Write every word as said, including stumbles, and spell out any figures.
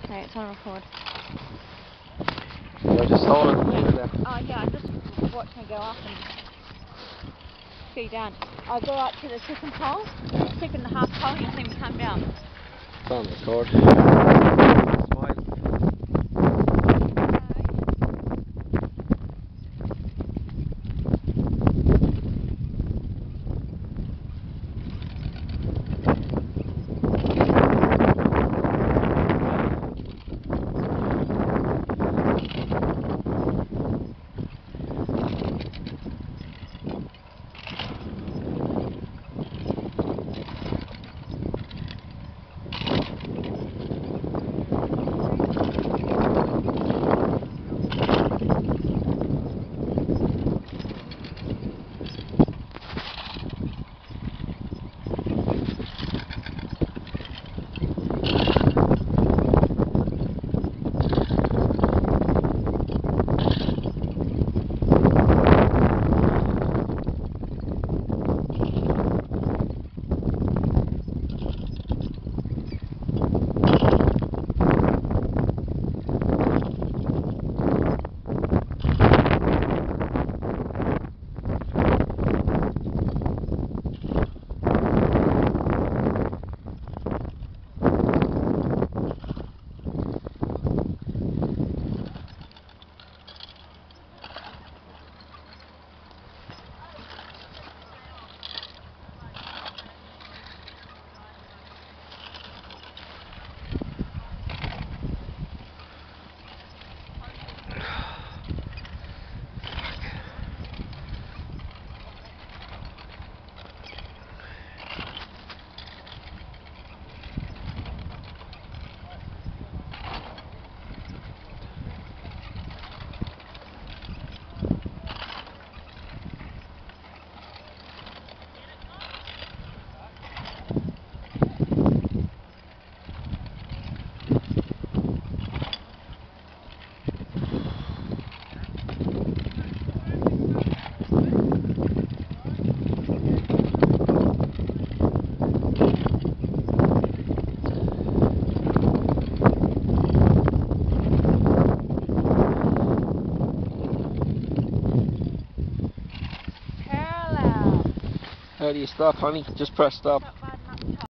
Okay, it's on record. Yeah, just hold it there. Oh yeah, I'm just watching it go up and go down. I'll go up to the second pole, second and a half pole, and you'll see me come down. It's on record. Smile. How do you stop, honey? Just press stop. Stop.